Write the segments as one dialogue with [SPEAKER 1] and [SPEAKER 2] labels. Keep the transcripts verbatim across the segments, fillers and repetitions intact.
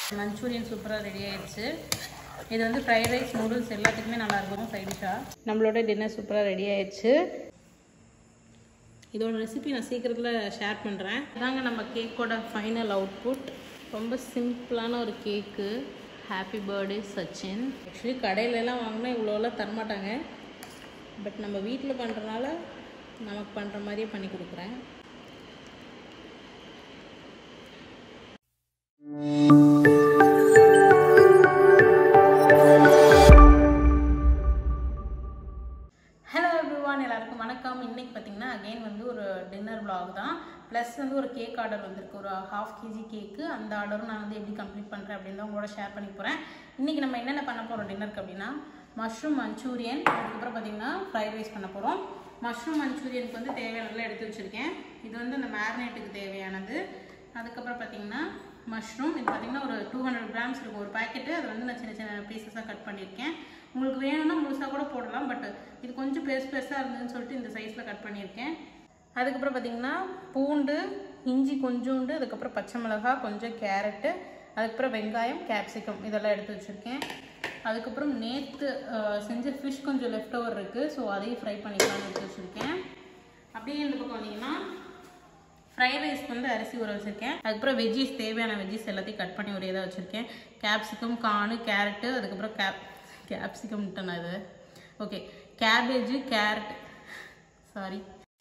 [SPEAKER 1] Manchurian சூப்பராக ready ஆயிடுச்சு. இது வந்து ஃப்ரைட் ரைஸ், நூடுல்ஸ் எல்லாத்துக்குமே நல்லாயிருக்கும் சைட் டிஷ்ஷாக. நம்மளோட டின்னர் சூப்பராக ரெடி ஆயிடுச்சு. இதோட ரெசிபி நான் சீக்கிரத்தில் ஷேர் பண்ணுறேன். இதாங்க நம்ம கேக்கோட ஃபைனல் அவுட்புட். ரொம்ப சிம்பிளான ஒரு cake. Happy birthday Sachin. Actually கடையிலலாம் வாங்கினா இவ்வளோலாம் தரமாட்டாங்க. பட் நம்ம வீட்டில் பண்ணுறதுனால நமக்கு பண்ணுற மாதிரியே பண்ணி கொடுக்குறேன். எல்லாருக்கும் வணக்கம். இன்னைக்கு பார்த்தீங்கன்னா அகெயின் வந்து ஒரு டின்னர் vlog தான். ப்ளஸ் வந்து ஒரு கேக் ஆர்டர் வந்திருக்கு, ஒரு ஹாஃப் கேஜி கேக்கு. அந்த ஆர்டரும் நான் வந்து எப்படி கம்ப்ளீட் பண்ணுறேன் அப்படின்னு தான் உங்களோட ஷேர் பண்ணி போகிறேன். இன்றைக்கி நம்ம என்னென்ன பண்ண போகிறோம் டின்னருக்கு அப்படின்னா, மஷ்ரூம் மஞ்சூரியன், அதுக்கப்புறம் பார்த்தீங்கன்னா ஃப்ரைட் ரைஸ் பண்ண போகிறோம். மஷ்ரூம் மஞ்சூரியனுக்கு வந்து தேவையானதெல்லாம் எடுத்து வச்சுருக்கேன். இது வந்து அந்த மேரினேட்டுக்கு தேவையானது. அதுக்கப்புறம் பார்த்தீங்கன்னா மஷ்ரூம், இது பார்த்தீங்கன்னா ஒரு டூ ஹண்ட்ரட் கிராம்ஸ் இருக்கும் ஒரு பேக்கெட்டு. அதை வந்து நான் சின்ன சின்ன பீசஸாக கட் பண்ணியிருக்கேன். உங்களுக்கு வேணும்னா முழுசாக கூட போடலாம். பட் இது கொஞ்சம் பெருசு பெருசாக இருந்ததுன்னு சொல்லிட்டு இந்த சைஸில் கட் பண்ணியிருக்கேன். அதுக்கப்புறம் பார்த்திங்கன்னா பூண்டு, இஞ்சி கொஞ்சோண்டு, அதுக்கப்புறம் பச்சை மிளகாய், கொஞ்சம் கேரட்டு, அதுக்கப்புறம் வெங்காயம், கேப்சிகம் இதெல்லாம் எடுத்து வச்சுருக்கேன். அதுக்கப்புறம் நேற்று செஞ்ச ஃபிஷ் கொஞ்சம் லெஃப்ட் ஓவர் இருக்குது. ஸோ அதையும் ஃப்ரை பண்ணிக்கலாம்னு எடுத்து வச்சுருக்கேன். அப்படியே இந்த பக்கம் வந்தீங்கன்னா ஃப்ரைட் ரைஸ்க்கு வந்து அரிசி ஊற வச்சுருக்கேன். அதுக்கப்புறம் வெஜ்ஜீஸ், தேவையான வெஜ்ஜீஸ் எல்லாத்தையும் கட் பண்ணி ஒரே இதாக வச்சுருக்கேன். கேப்சிகம், கார்னு, கேரட்டு, அதுக்கப்புறம் கேப் கேப்சிகம்ட்டேன் இது. Okay, cabbage, carrot, sorry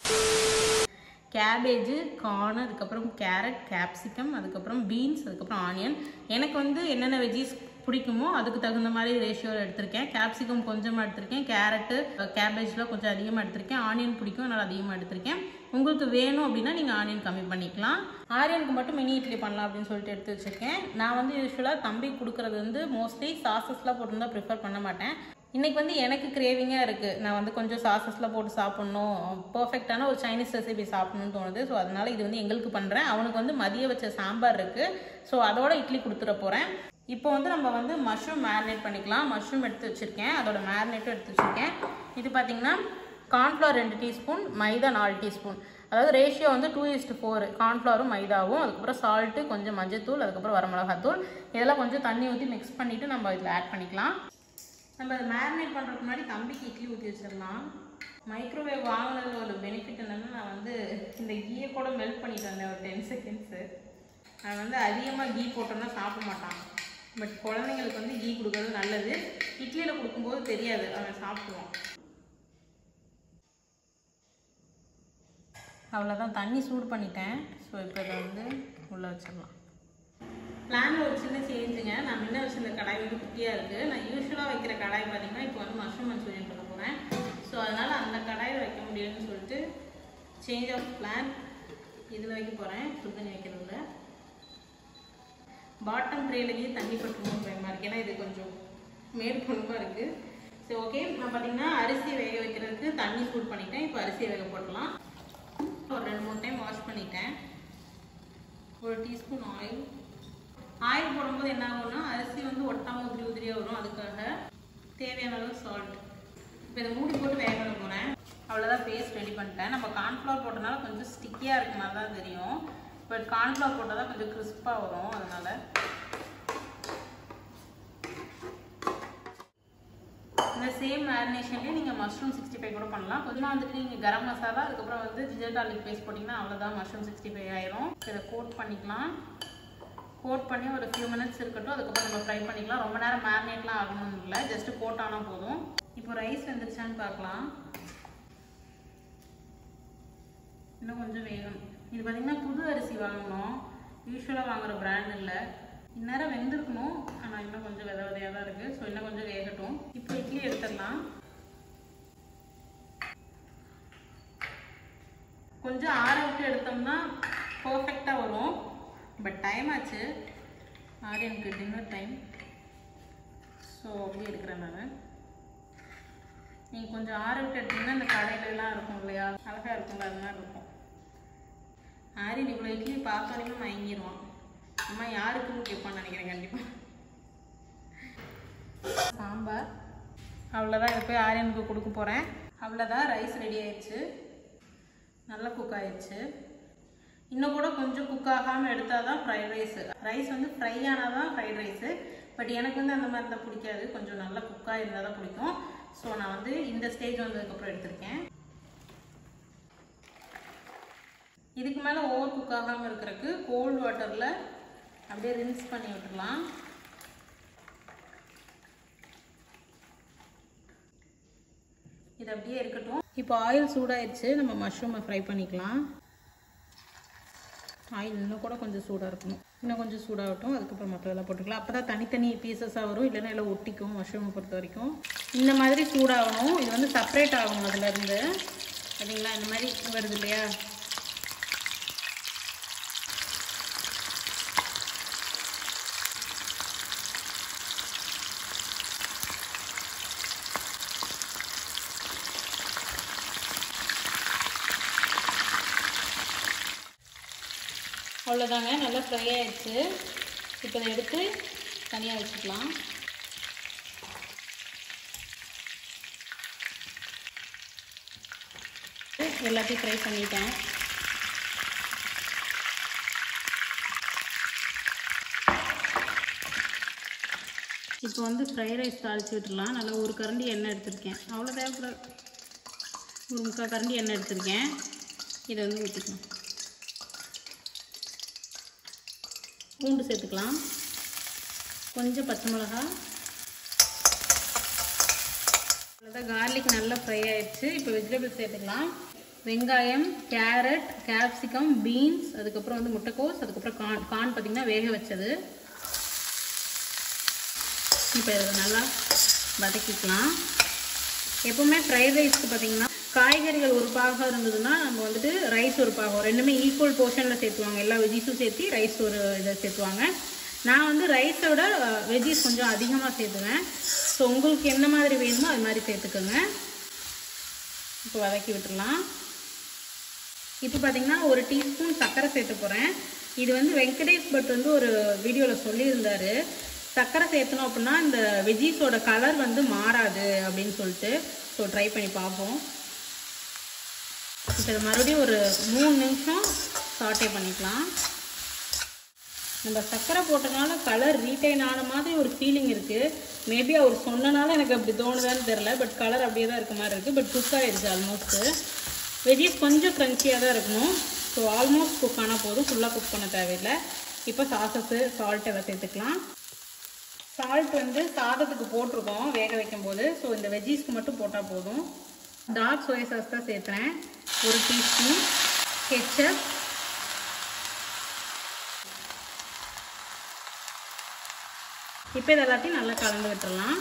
[SPEAKER 1] cabbage, corn, அதுக்கப்புறம் கேரட், கேப்சிகம், அதுக்கப்புறம் பீன்ஸ், அதுக்கப்புறம் ஆனியன். எனக்கு வந்து என்னென்ன வெஜ்ஜீஸ் பிடிக்குமோ அதுக்கு தகுந்த மாதிரி ரேஷியோவில் எடுத்திருக்கேன். கேப்சிகம் கொஞ்சமாக எடுத்திருக்கேன், கேரட்டு கேபேஜில் கொஞ்சம் அதிகமாக எடுத்திருக்கேன், ஆனியன் பிடிக்கும் அதனால் அதிகமாக எடுத்திருக்கேன். உங்களுக்கு வேணும் அப்படின்னா நீங்கள் ஆனியன் கம்மி பண்ணிக்கலாம். ஆனியனுக்கு மட்டும் மினி இட்லி பண்ணலாம் அப்படின்னு சொல்லிட்டு எடுத்து வச்சுருக்கேன். நான் வந்து யூஸ்வலாக தம்பி கொடுக்குறது வந்து மோஸ்ட்லி சாசஸ்லாம் போட்டுருந்தா ப்ரிஃபர் பண்ண மாட்டேன். இன்றைக்கி வந்து எனக்கு கிரேவிங்காக இருக்குது. நான் வந்து கொஞ்சம் சாசஸ்லாம் போட்டு சாப்பிட்ணும், பர்ஃபெக்டான ஒரு சைனீஸ் ரெசிபி சாப்பிட்ணுன்னு தோணுது. ஸோ அதனால் இது வந்து எங்களுக்கு பண்ணுறேன். அவனுக்கு வந்து மதிய வச்ச சாம்பார் இருக்குது. ஸோ அதோட இட்லி கொடுத்துட போகிறேன். இப்போ வந்து நம்ம வந்து மஷ்ரூம் மேரினேட் பண்ணிக்கலாம். மஷ்ரூம் எடுத்து வச்சுருக்கேன், அதோட மேரினேட்டும் எடுத்து வச்சுருக்கேன். இது பார்த்திங்கன்னா கார்ன்ஃப்ளவர் ரெண்டு டீஸ்பூன், மைதா நாலு டீஸ்பூன். அதாவது ரேஷியோ வந்து டூ இஸ்ட்டு ஃபோர் கார்ன்ஃப்ளவரும் மைதாவும். அதுக்கப்புறம் சால்ட்டு, கொஞ்சம் மஞ்சத்தூள், அதுக்கப்புறம் வரமிளகாத்தூள். இதெல்லாம் கொஞ்சம் தண்ணி ஊற்றி மிக்ஸ் பண்ணிவிட்டு நம்ம இதில் ஆட் பண்ணிக்கலாம். நம்ம அதை மேரினேட் பண்ணுறதுக்கு முன்னாடி தம்பிக்கு இட்லி ஊற்றி வச்சிடலாம். மைக்ரோவேவ் வாங்கினதில் ஒரு பெனிஃபிட் என்னென்னா, நான் வந்து இந்த கீயை கூட மெல்ட் பண்ணிட்டு வந்தேன் ஒரு டென் செகண்ட்ஸு. நான் வந்து அதிகமாக கீ போட்டோம்னா சாப்பிட மாட்டான். பட் குழந்தைங்களுக்கு வந்து கீ கொடுக்கறது நல்லது. இட்லியில் கொடுக்கும்போது தெரியாது, அவன் சாப்பிடுவான். அவ்வளோதான், தண்ணி சூடு பண்ணிட்டேன். ஸோ இப்போ இதை வந்து உள்ளே வச்சிடலாம். பிளானில் ஒரு சின்ன சேஞ்சுங்க. நான் முன்ன வச்சிருந்த கடாய் வந்து குட்டியாக இருக்குது. நான் யூஸ்வலாக வைக்கிற கடாய் பார்த்திங்கன்னா இப்போ வந்து மஷ்ரூம் மஞ்சூரியன் பண்ண போகிறேன். ஸோ அதனால் அந்த கடாயில் வைக்க முடியும்னு சொல்லிட்டு சேஞ்ச் ஆஃப் பிளான் இதில் வைக்க போகிறேன். சுடு தண்ணி வைக்கிறதுல பாட்டம் ட்ரேலையே தண்ணி பட்டுருமோ பயமாக இருக்குது. ஏன்னா இது கொஞ்சம் மேற்பொழுப்பாக இருக்குது. சரி, ஓகே. நான் பார்த்திங்கன்னா அரிசி வேக வைக்கிறதுக்கு தண்ணி சூடு பண்ணிட்டேன். இப்போ அரிசியை வேக போடலாம். ஒரு ரெண்டு மூணு டைம் வாஷ் பண்ணிட்டேன். ஒரு டீஸ்பூன் ஆயில். ஆயில் போடும்போது என்ன ஆகும்னா அரிசி வந்து ஒட்டாமல் உதிரி உதிரியாக வரும். அதுக்காக தேவையான அளவு சால்ட். இப்போ இதை மூடி போட்டு வேக வைக்க போகிறேன். அவ்வளோதான், பேஸ்ட் ரெடி பண்ணிட்டேன். நம்ம கார்ன்ஃப்ளவர் போட்டனால கொஞ்சம் ஸ்டிக்கியாக இருக்க மாதிரி தான் தெரியும். பட் கார்ன்ஃப்ளவர் போட்டால் தான் கொஞ்சம் கிறிஸ்பாக வரும். அதனால் இந்த சேம் மேரினேஷன்லேயே நீங்கள் மஷ்ரூம் சிக்ஸ்டி ஃபைவ் கூட பண்ணலாம். கொஞ்சமாக வந்துட்டு நீங்கள் கரம் மசாலா, அதுக்கப்புறம் வந்து ஜிஞ்சர் கார்லிக் பேஸ்ட் போட்டிங்கன்னா அவ்வளோதான், மஷ்ரூம் சிக்ஸ்டி ஃபைவ் ஆயிரும். இதை கோட் பண்ணிக்கலாம். கோட் பண்ணி ஒரு ஃபியூ மினிட்ஸ் இருக்கட்டும். அதுக்கப்புறம் நம்ம ஃப்ரை பண்ணிக்கலாம். ரொம்ப நேரம் மேரினேட்லாம் ஆகணும்னு இல்லை, ஜஸ்ட்டு கோட் ஆனால் போதும். இப்போ ரைஸ் வந்துருச்சான்னு பார்க்கலாம். இன்னும் கொஞ்சம் வேணும். இது பார்த்திங்கன்னா புது அரிசி வாங்கணும், யூஸ்வலாக வாங்குகிற பிராண்ட் இல்லை. இந்நேரம் வெந்திருக்கணும், ஆனால் இன்னும் கொஞ்சம் வித விதையாக தான் இருக்குது. ஸோ இன்னும் கொஞ்சம் வேகட்டும். இப்போ இட்லி எடுத்துடலாம். கொஞ்சம் ஆற விட்டு எடுத்தோம்னா பர்ஃபெக்டாக வரும். பட் டைம் ஆச்சு, ஆரியனுக்கு டின்னர் டைம். ஸோ அப்படியே எடுக்கிறேன் நான். நீங்கள் கொஞ்சம் ஆற விட்டு எடுத்திங்கன்னா இந்த கடையிலலாம் இருக்கும் இல்லையா, அழகாக இருக்கும்ல, அது மாதிரி இருக்கும். ஆரியன் இவ்வளோ இட்லி பார்த்தோன்னே மயங்கிடுவான். அம்மா யாருக்குன்னு கேட்பான்னு நினைக்கிறேன் கண்டிப்பாக. சாம்பார் அவ்வளோதான். இதை போய் ஆரியனுக்கு கொடுக்க போகிறேன். அவ்வளோதான், ரைஸ் ரெடி ஆயிடுச்சு, நல்லா குக் ஆயிடுச்சு. இன்னும் கூட கொஞ்சம் குக் ஆகாமல் எடுத்தால் தான் ஃப்ரைட் ரைஸ். ரைஸ் வந்து ஃப்ரை ஆனால் தான் ஃப்ரைட் ரைஸு. பட் எனக்கு வந்து அந்த மாதிரி தான் பிடிக்காது, கொஞ்சம் நல்லா குக்காக இருந்தால் தான் பிடிக்கும். ஸோ நான் வந்து இந்த ஸ்டேஜ் வந்ததுக்கப்புறம் எடுத்திருக்கேன். இதுக்கு மேலே ஓவர் குக் ஆகாமல் இருக்கிறதுக்கு கோல்டு வாட்டரில் அப்படியே ரின்ஸ் பண்ணி விட்டுடலாம். இது அப்படியே இருக்கட்டும். இப்போ ஆயில் சூடாயிடுச்சு, நம்ம மஷ்ரூமை ஃப்ரை பண்ணிக்கலாம். ஆயில் இன்னும் கூட கொஞ்சம் சூடாக இருக்கணும், இன்னும் கொஞ்சம் சூடாகட்டும். அதுக்கப்புறம் மற்றதெல்லாம் போட்டுக்கலாம். அப்போ தான் தனித்தனி பீசஸாக வரும், இல்லைன்னா எல்லாம் ஒட்டிக்கும். மஷ்ரூமை பொறுத்த வரைக்கும் இந்த மாதிரி சூடாகணும். இது வந்து செப்பரேட் ஆகணும் அதுலேருந்து. சரிங்களா? இந்த மாதிரி வருது இல்லையா? அவ்வளோதாங்க, நல்லா ஃப்ரை ஆகிடுச்சு. இப்போ இதை எடுத்து தனியாக வச்சுக்கலாம். எல்லாத்தையும் ஃப்ரை பண்ணிட்டேன். இப்போ வந்து ஃப்ரை ரைஸ் தாளித்து விட்டுடலாம். நல்லா ஒரு கரண்டி எண்ணெய் எடுத்திருக்கேன், அவ்வளோ தேவைப்படாது. ஒரு முக்கால் கரண்டி எண்ணெய் எடுத்திருக்கேன். இதை வந்து ஊற்றிக்கலாம். பூண்டு சேர்த்துக்கலாம், கொஞ்சம் பச்சை மிளகா. அவ்வளோதான், கார்லிக் நல்லா ஃப்ரை ஆகிடுச்சு. இப்போ வெஜிடபிள்ஸ் சேர்த்துக்கலாம். வெங்காயம், கேரட், கேப்சிகம், பீன்ஸ், அதுக்கப்புறம் வந்து முட்டைக்கோஸ், அதுக்கப்புறம் கார்ன். கார்ன் பார்த்திங்கன்னா வேக வச்சது. இப்போ இதை நல்லா வதக்கிக்கலாம். எப்போவுமே ஃப்ரைட் ரைஸ்க்கு பார்த்திங்கன்னா காய்கறிகள் ஒரு பாகம் இருந்ததுன்னா நம்ம வந்துட்டு ரைஸ் ஒரு பாகம், ரெண்டுமே ஈக்குவல் போர்ஷனில் சேர்த்துவாங்க. எல்லா வெஜ்ஜீஸும் சேர்த்து ரைஸ் ஒரு இதை சேர்த்துவாங்க. நான் வந்து ரைஸோட வெஜ்ஜீஸ் கொஞ்சம் அதிகமாக சேர்த்துவேன். ஸோ உங்களுக்கு என்ன மாதிரி வேணுமோ அது மாதிரி சேர்த்துக்கோங்க. இப்போ வதக்கி விட்டுடலாம். இப்போ பார்த்திங்கன்னா ஒரு டீஸ்பூன் சர்க்கரை சேர்த்து போகிறேன். இது வந்து வெங்கடேஷ் பட் வந்து ஒரு வீடியோவில் சொல்லியிருந்தார், சர்க்கரை சேர்த்தணும் அப்படின்னா இந்த வெஜ்ஜீஸோட கலர் வந்து மாறாது அப்படின்னு சொல்லிட்டு. ஸோ ட்ரை பண்ணி பார்ப்போம். இப்போ மறுபடியும் ஒரு மூணு நிமிஷம் சாட்டே பண்ணிக்கலாம். நம்ம சர்க்கரை போட்டனால கலர் ரீட்டைன் ஆன மாதிரி ஒரு ஃபீலிங் இருக்குது. மேபி அவர் சொன்னனால எனக்கு அப்படி தோணுதான்னு தெரில, பட் கலர் அப்படியே தான் இருக்க மாதிரி இருக்குது. பட் குக் ஆகிடுச்சு ஆல்மோஸ்ட்டு. வெஜ்ஜீஸ் கொஞ்சம் க்ரன்ச்சியாக தான் இருக்கணும். ஸோ ஆல்மோஸ்ட் குக் ஆனால் போதும், ஃபுல்லாக குக் பண்ண தேவையில்லை. இப்போ சாஸஸு, சால்ட் எல்லாம் சேர்த்துக்கலாம். சால்ட் வந்து சாதத்துக்கு போட்டிருக்கோம் வேக வைக்கும்போது. ஸோ இந்த வெஜ்ஜீஸ்க்கு மட்டும் போட்டால் போதும். டார்க் சோயா சாஸ் தான் சேர்த்துறேன், ஒரு டீஸ்பூன். கெச்சப், இப்போ இது எல்லாத்தையும் நல்லா கலந்து விட்டுடலாம்.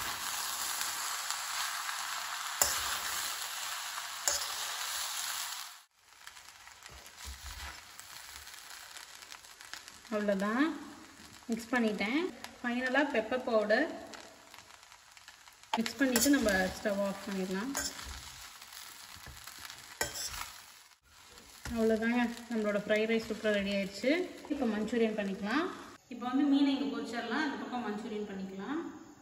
[SPEAKER 1] அவ்வளோதான், மிக்ஸ் பண்ணிட்டேன். ஃபைனலாக பெப்பர் பவுடர் மிக்ஸ் பண்ணிவிட்டு நம்ம ஸ்டவ் ஆஃப் பண்ணிடலாம். அவ்வளோதாங்க, நம்மளோட ஃப்ரைட் ரைஸ் சூப்பராக ரெடி ஆயிடுச்சு. இப்போ மஞ்சூரியன் பண்ணிக்கலாம். இப்போ வந்து மீனை இங்கே பொரிச்சிடலாம், அந்த பக்கம் மஞ்சூரியன் பண்ணிக்கலாம்.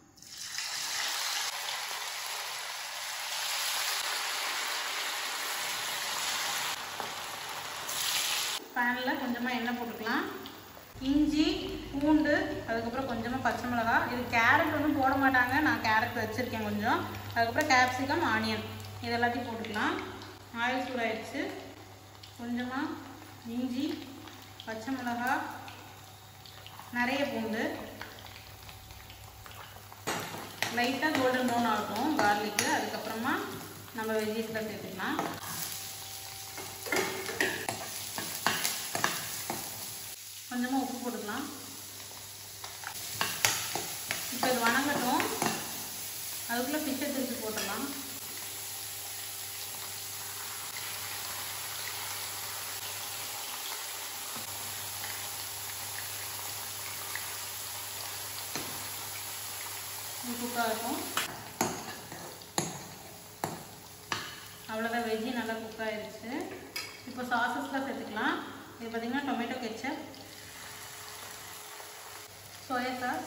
[SPEAKER 1] பேனில் கொஞ்சமாக எண்ணெய் போட்டுக்கலாம். இஞ்சி, பூண்டு, அதுக்கப்புறம் கொஞ்சமாக பச்சை மிளகா. இது கேரட் ஒன்றும் போட மாட்டாங்க, நான் கேரட் வச்சுருக்கேன் கொஞ்சம். அதுக்கப்புறம் கேப்சிகம், ஆனியன், இது எல்லாத்தையும் போட்டுக்கலாம். ஆயில் சூடாயிடுச்சு. கொஞ்சமாக இஞ்சி, பச்சை மிளகா, நிறைய பூண்டு, லைட்டாக கோல்டன் ப்ரௌன் ஆகட்டும் கார்லிக்கு. அதுக்கப்புறமா நம்ம வெஜ்ஜீஸில் சேர்த்துக்கலாம். கொஞ்சமாக உப்பு போட்டுக்கலாம். இப்போ இது வணங்கட்டும், அதுக்குள்ளே ஃபிஷ்ஷை திருப்பி போட்டுடலாம். குக்காக இருக்கும். அவ்வளோதான், வெஜ்ஜி நல்லா குக் ஆகிடுச்சு. இப்போ சாஸஸ்லாம் சேர்த்துக்கலாம். இது பார்த்திங்கன்னா டொமேட்டோ கெச்சப், சோயா சாஸ்.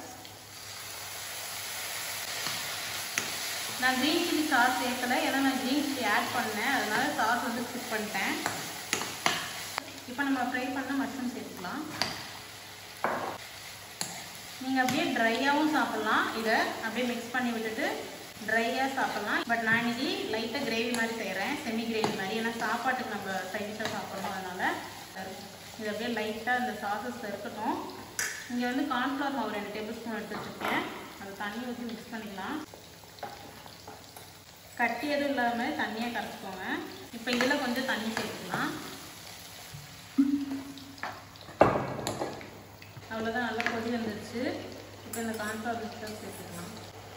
[SPEAKER 1] நான் க்ரீன் சில்லி சாஸ் சேர்க்கலை, ஏன்னா நான் க்ரீன் சில்லி ஆட் பண்ணேன், அதனால சாஸ் வந்து ஸ்கிப் பண்ணிட்டேன். இப்போ நம்ம ஃப்ரை பண்ண மஷ்ரூம் சேர்த்துக்கலாம். நீங்கள் அப்படியே ட்ரையாகவும் சாப்பிட்லாம், இதை அப்படியே மிக்ஸ் பண்ணி விட்டுட்டு ட்ரையாக சாப்பிட்லாம். பட் நான் இன்னைக்கு லைட்டாக கிரேவி மாதிரி செய்கிறேன், செமி கிரேவி மாதிரி. ஏன்னா சாப்பாட்டுக்கு நம்ம சைடிஷாக சாப்பிட்றோம், அதனால் இது அப்படியே லைட்டாக இந்த சாசஸ் இருக்கட்டும். இங்கே வந்து கார்ன்ஃப்ளவர் மாவு ரெண்டு டேபிள் ஸ்பூன் எடுத்து வச்சுருக்கேன், அதை தண்ணி ஊற்றி மிக்ஸ் பண்ணிக்கலாம். கட்டி எதுவும் இல்லாமல் தண்ணியாக கரைச்சிக்கோங்க. இப்போ இதில் கொஞ்சம் தண்ணி சேர்த்துக்கலாம். அவ்வளோதான், நல்லா கொதி வந்துருச்சு. இப்போ இந்த கார்ன்ஃப்ளவர் பிஸ்கட் சேர்த்துக்கலாம்.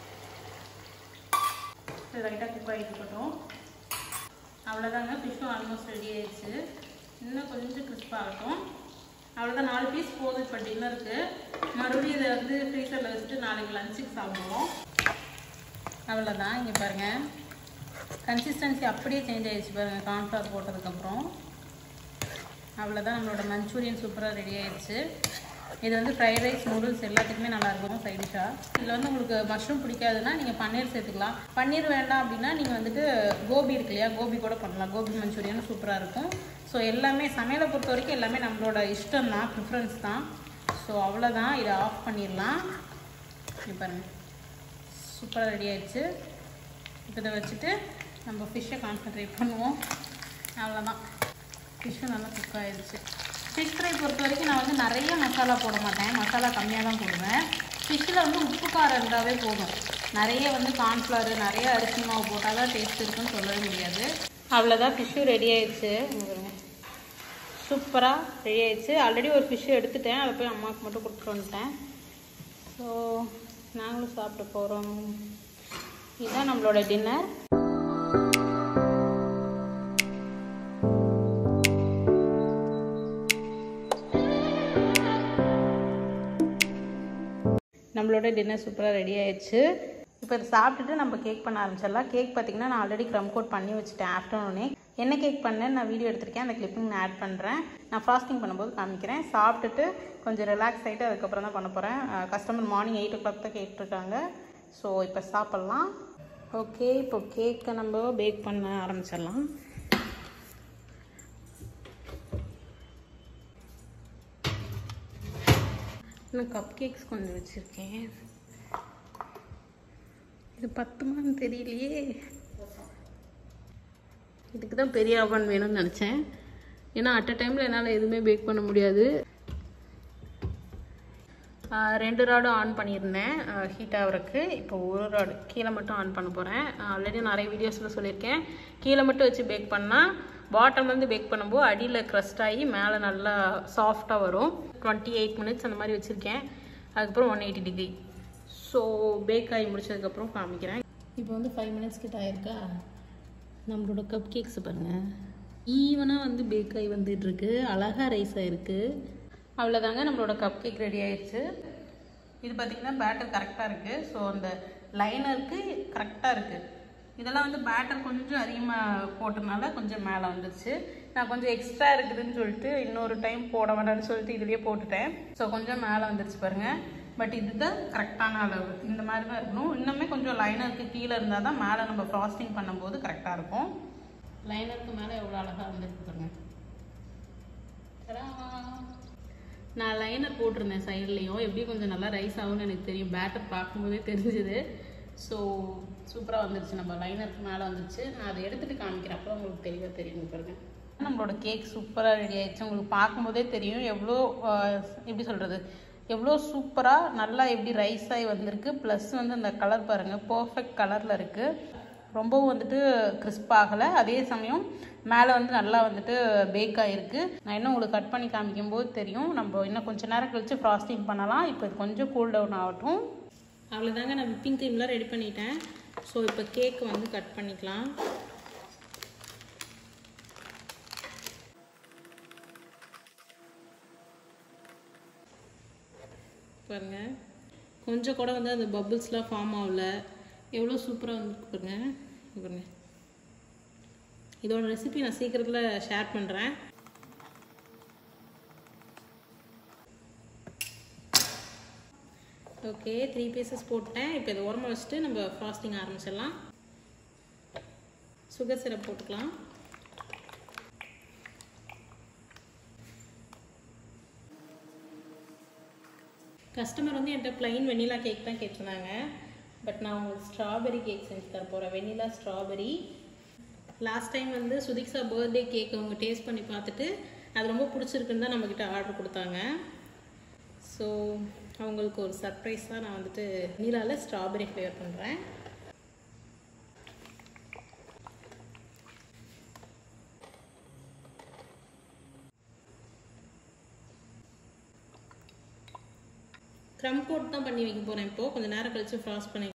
[SPEAKER 1] இது லைட்டாக குக் ஆகிட்டு இருக்கட்டும். அவ்வளோதாங்க, ஃபிஷ்ஷும் ஆல்மோஸ்ட் ரெடி ஆயிடுச்சு. இன்னும் கொஞ்சம் கிறிஸ்பாகட்டும். அவ்வளோதான், நாலு பீஸ் போதும் இப்போ டின்னருக்கு. மறுபடியும் இதை வந்து ஃப்ரீசரில் வச்சுட்டு நாளைக்கு லஞ்சுக்கு சாப்பிடுவோம். அவ்வளோதான், இங்கே பாருங்கள் கன்சிஸ்டன்சி அப்படியே சேஞ்ச் ஆகிடுச்சு பாருங்கள் கார்ன்ஃப்ளவர் போட்டதுக்கப்புறம். அவ்வளோதான், நம்மளோட மஞ்சூரியன் சூப்பராக ரெடி ஆகிடுச்சு. இது வந்து ஃப்ரைட் ரைஸ், நூடுல்ஸ் எல்லாத்துக்குமே நல்லாயிருக்கும் சைடிஷாக. இதில் வந்து உங்களுக்கு மஷ்ரூம் பிடிக்காதுன்னா நீங்கள் பன்னீர் சேர்த்துக்கலாம். பன்னீர் வேண்டாம் அப்படின்னா நீங்கள் வந்துட்டு கோபி இருக்கு இல்லையா, கோபி கூட பண்ணலாம். கோபி மஞ்சூரியன் சூப்பராக இருக்கும். ஸோ எல்லாமே சமையலை பொறுத்த வரைக்கும் எல்லாமே நம்மளோட இஷ்டம் தான், ப்ரிஃபரன்ஸ் தான். ஸோ அவ்வளோதான், இதை ஆஃப் பண்ணிடலாம். இப்போ பாருங்கள் சூப்பராக ரெடி ஆகிடுச்சு. இப்போ இதை வச்சுட்டு நம்ம ஃபிஷ்ஷை கான்சன்ட்ரேட் பண்ணுவோம். அவ்வளோதான், ஃபிஷ்ஷும் நல்லா குக் ஆகிடுச்சு. ஃபிஷ் ஃப்ரை பொறுத்த வரைக்கும் நான் வந்து நிறைய மசாலா போட மாட்டேன், மசாலா கம்மியாக தான் போடுவேன். ஃபிஷ்ஷில் வந்து உப்பு காரம் இருந்தாவே போதும். நிறைய வந்து கார்ன்ஃப்ளவர், நிறைய அரிசி மாவு போட்டால் தான் டேஸ்ட் இருக்குன்னு சொல்லவே முடியாது. அவ்வளோதான், ஃபிஷ்ஷும் ரெடி ஆயிடுச்சு. சூப்பராக ரெடி ஆயிடுச்சு. ஆல்ரெடி ஒரு ஃபிஷ்ஷு எடுத்துட்டேன், அதை போய் அம்மாவுக்கு மட்டும் கொடுத்துட்டு வந்துட்டேன். ஸோ நாங்களும் சாப்பிட போகிறோம். இதுதான் நம்மளோட டின்னர். நம்மளோட டின்னர் சூப்பராக ரெடி ஆயிடுச்சு. இப்போ இதை சாப்பிட்டுட்டு நம்ம கேக் பண்ண ஆரம்பிச்சிடலாம். கேக் பார்த்திங்கன்னா நான் ஆல்ரெடி க்ரம் கோட் பண்ணி வச்சுட்டேன் ஆஃப்டர்நூனே. என்ன கேக் பண்ணேன்னு நான் வீடியோ எடுத்திருக்கேன், அந்த கிளிப்பிங் நான் ஆட் பண்ணுறேன். நான் ஃபாஸ்டிங் பண்ணும்போது காமிக்கிறேன். சாப்பிட்டுட்டு கொஞ்சம் ரிலாக்ஸ் ஆகிட்டு அதுக்கப்புறம் தான் பண்ண போகிறேன். Customer morning eight o'clock தான் கேட்டிருக்காங்க. ஸோ இப்போ சாப்பிட்லாம். ஓகே, இப்போ கேக்கை நம்ம பேக் பண்ண ஆரம்பிச்சிடலாம். நான் கப் கேக்ஸ் கொஞ்சம் வச்சுருக்கேன். இது பத்துமான்னு தெரியலையே. இதுக்கு தான் பெரிய அவன் வேணும்னு நினச்சேன். ஏன்னா அட் அ டைமில் என்னால் எதுவுமே பேக் பண்ண முடியாது. ரெண்டு ராடும் ஆன் பண்ணியிருந்தேன் ஹீட் ஆகிறதுக்கு. இப்போ ஒரு ராடு கீழே மட்டும் ஆன் பண்ண போகிறேன். ஆல்ரெடி நிறைய வீடியோஸில் சொல்லியிருக்கேன், கீழே மட்டும் வச்சு பேக் பண்ணால் பாட்டம்லேருந்து பேக் பண்ணும்போது அடியில் க்ரஸ்ட் ஆகி மேலே நல்லா சாஃப்டாக வரும். டுவெண்ட்டி எயிட் மினிட்ஸ் அந்த மாதிரி வச்சுருக்கேன். அதுக்கப்புறம் one eighty degree. So bake ஆகி முடிச்சதுக்கப்புறம் காமிக்கிறேன். இப்போ வந்து ஃபைவ் மினிட்ஸ் கிட்ட ஆயிருக்கா. நம்மளோட கப் கேக்ஸ் பாருங்கள் ஈவனாக வந்து பேக் ஆகி வந்துட்டுருக்கு, அழகாக ரைஸ் ஆகிருக்கு. அவ்வளோதாங்க, நம்மளோட கப் கேக் ரெடி ஆயிடுச்சு. இது பார்த்திங்கன்னா பேட்டர் கரெக்டாக இருக்குது. ஸோ அந்த லைனருக்கு கரெக்டாக இருக்குது. இதெல்லாம் வந்து பேட்டர் கொஞ்சம் அதிகமாக போட்டதுனால கொஞ்சம் மேலே வந்துடுச்சு. நான் கொஞ்சம் எக்ஸ்ட்ரா இருக்குதுன்னு சொல்லிட்டு இன்னொரு டைம் போட வேண்டாம்னு சொல்லிட்டு இதுலேயே போட்டுட்டேன். ஸோ கொஞ்சம் மேலே வந்துடுச்சு பாருங்கள். பட் இதுதான் கரெக்டான அளவு, இந்த மாதிரி தான் இருக்கணும். இன்னுமே கொஞ்சம் லைனருக்கு கீழே இருந்தால் தான் மேலே நம்ம ஃப்ராஸ்டிங் பண்ணும்போது கரெக்டாக இருக்கும். லைனருக்கு மேலே எவ்வளோ அழகாக வந்துருக்கு பாருங்க. நான் லைனர் போட்டிருந்தேன் சைட்லேயும், எப்படி கொஞ்சம் நல்லா ரைஸ் ஆகும்னு எனக்கு தெரியும், பேட்டர் பார்க்கும்போதே தெரிஞ்சுது. ஸோ சூப்பராக வந்துருச்சு, நம்ம லைனருக்கு மேலே வந்துருச்சு. நான் அதை எடுத்துகிட்டு காமிக்கிறேன், அப்போ உங்களுக்கு தெளிவாக தெரியும் பாருங்க. நம்மளோட கேக் சூப்பராக ரெடி ஆயிடுச்சு. உங்களுக்கு பார்க்கும்போதே தெரியும் எவ்வளோ எப்படி சொல்கிறது, எவ்வளோ சூப்பராக நல்லா எப்படி ரைஸ் ஆகி வந்திருக்கு. ப்ளஸ் வந்து அந்த கலர் பாருங்கள், பர்ஃபெக்ட் கலரில் இருக்குது. ரொம்பவும் வந்துட்டு கிறிஸ்ப் ஆகலை, அதே சமயம் மேலே வந்து நல்லா வந்துட்டு பேக் ஆகிருக்கு. நான் இன்னும் உங்களுக்கு கட் பண்ணி காமிக்கும் போது தெரியும். நம்ம இன்னும் கொஞ்சம் நேரம் கழித்து ஃப்ராஸ்டிங் பண்ணலாம். இப்போ இது கொஞ்சம் கூல் டவுன் ஆகட்டும். அவ்வளோதாங்க, நான் விப்பிங் க்ரீம்லாம் ரெடி பண்ணிட்டேன். ஸோ இப்போ கேக்கு வந்து கட் பண்ணிக்கலாம். பாருங்க, கொஞ்சம் கூட வந்து அந்த பபிள்ஸ்லாம் ஃபார்ம் ஆகல, எவ்வளோ சூப்பராக வந்து பாருங்க. பாருங்க, இதோட ரெசிபி நான் சீக்கிரத்தில் ஷேர் பண்ணுறேன். ஓகே, த்ரீ பீசஸ் போட்டேன். இப்போ இதை ஓரமாக வச்சுட்டு நம்ம ஃபாஸ்டிங் ஆரம்பிச்சிடலாம். சுகர் சிரப் போட்டுக்கலாம். கஸ்டமர் வந்து என்கிட்ட ப்ளைன் வெண்ணிலா கேக் தான் கேட்டிருந்தாங்க. பட் நான் உங்களுக்கு ஸ்ட்ராபெரி கேக் செஞ்சு தர போகிறேன். வெண்ணிலா ஸ்ட்ராபெரி. லாஸ்ட் டைம் வந்து சுதிக்ஷா பர்த்டே கேக் அவங்க டேஸ்ட் பண்ணி பார்த்துட்டு அது ரொம்ப பிடிச்சிருக்குன்னு தான் நம்மக்கிட்ட ஆர்டர் கொடுத்தாங்க. ஸோ அவங்களுக்கு ஒரு சர்ப்ரைஸ் தான் நான் வந்துட்டு வெண்ணிலாவில் ஸ்ட்ராபெரி ஃப்ளேவர் பண்ணுறேன். க்ரம் கோட் தான் பண்ணி வைக்க போகிறேன். இப்போது கொஞ்சம் நேரம் கழித்து ஃப்ராஸ்ட் பண்ணி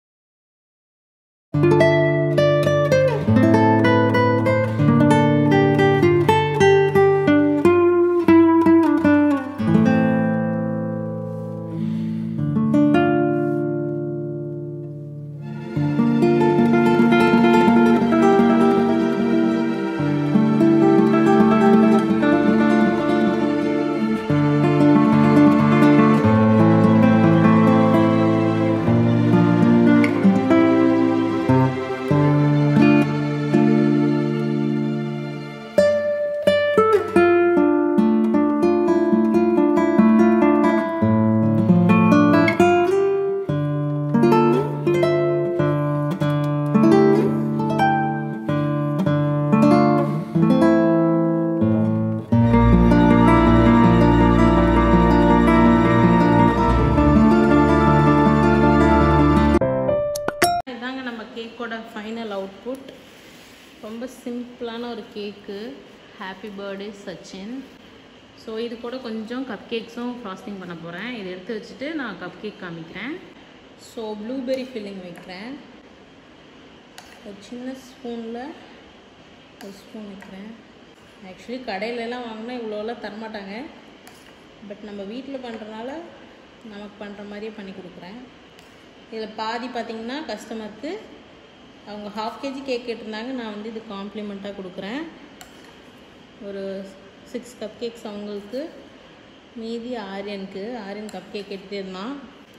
[SPEAKER 1] கேக்கோட ஃபைனல் அவுட்புட். ரொம்ப சிம்பிளான ஒரு cake. Happy birthday Sachin. So இது கூட கொஞ்சம் கப் கேக்ஸும் ஃப்ராஸ்டிங் பண்ண போகிறேன். இதை எடுத்து வச்சுட்டு நான் கப் கேக் காமிக்கிறேன். ஸோ ப்ளூபெர்ரி ஃபில்லிங் வைக்கிறேன். ஒரு சின்ன ஸ்பூனில் ஒரு ஸ்பூன் வைக்கிறேன். ஆக்சுவலி கடையிலலாம் வாங்கினா இவ்வளோலாம் தரமாட்டாங்க. பட் நம்ம வீட்டில் பண்ணுறதுனால நமக்கு பண்ணுற மாதிரியே பண்ணி கொடுக்குறேன். இதில் பாதி பார்த்திங்கன்னா கஸ்டமருக்கு அவங்க ஹாஃப் கேஜி கேக் கேட்டிருந்தாங்க. நான் வந்து இது காம்ப்ளிமெண்ட்டாக கொடுக்குறேன். ஒரு சிக்ஸ் கப் கேக்ஸ் அவங்களுக்கு, மீதி ஆரியனுக்கு. ஆரியன் கப் கேக் கேட்டுகிட்டே இருந்தான்.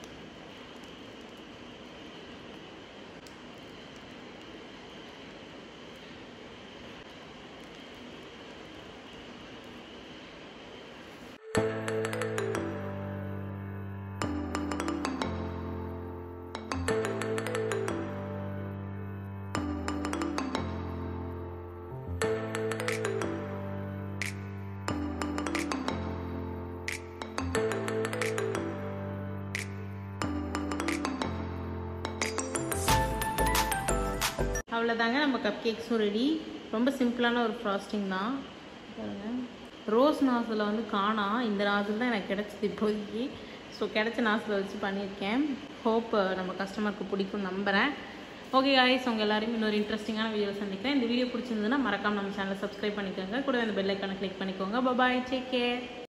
[SPEAKER 1] அவ்வளோதாங்க, நம்ம கப் கேக்ஸும் ரெடி. ரொம்ப சிம்பிளான ஒரு ஃப்ராஸ்டிங் தான். பாருங்கள், ரோஸ் நாசில் வந்து காணா. இந்த நாசில் தான் எனக்கு கிடச்சிது இப்போதைக்கு. ஸோ கிடச்ச நாசில் வச்சு பண்ணியிருக்கேன். ஹோப் நம்ம கஸ்டமருக்கு பிடிக்கும் நம்புகிறேன். ஓகே காய்ஸ், உங்கள் எல்லாரையும் இன்னொரு இன்ட்ரெஸ்டிங்கான வீடியோ சந்திக்கிறேன். இந்த வீடியோ பிடிச்சிருந்ததுன்னா மறக்காம நம்ம சேனலை சப்ஸ்கிரைப் பண்ணிக்கோங்க. கூட அந்த பெல் ஐக்கானை கிளிக் பண்ணிக்கோங்க. Bye, take care.